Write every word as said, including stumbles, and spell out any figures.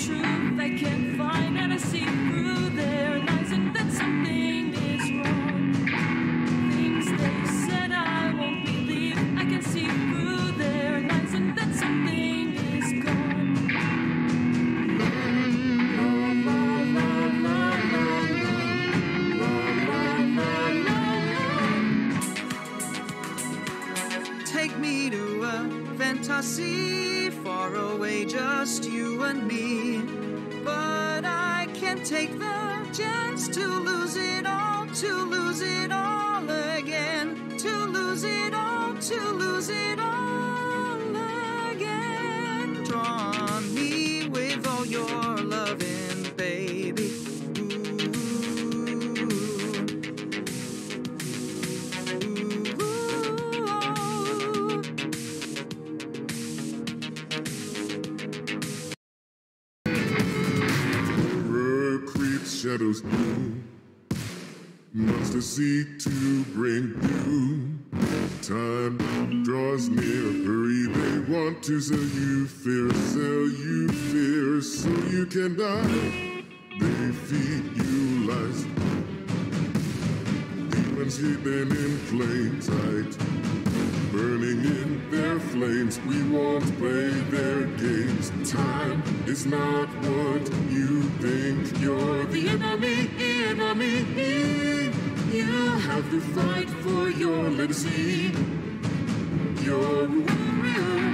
truth I can't find, and I see through their lies, and that something is wrong. Things they said I won't believe. I can see through their lies, and that something is gone. La la la la la la la la la. Take me to a fantasy far away, just you and me. But I can't take the chance to lose it all, to lose it all again, to lose it all, to lose it all again. Draw me with all your loving, baby. Shadows gloom, monsters seek to bring doom. Time draws near, hurry, they want to sell you fear, sell you fear, so you can die. They feed you lies, demons hidden in plain sight, burning in their flames. We won't play their games. Time is not what you think. You're the enemy, enemy. You have to fight for your legacy. Your